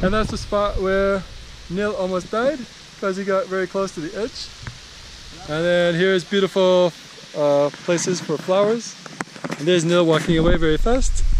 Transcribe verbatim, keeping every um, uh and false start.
And that's the spot where Neil almost died because he got very close to the edge. And then here's beautiful uh, places for flowers. And there's Neil walking away very fast.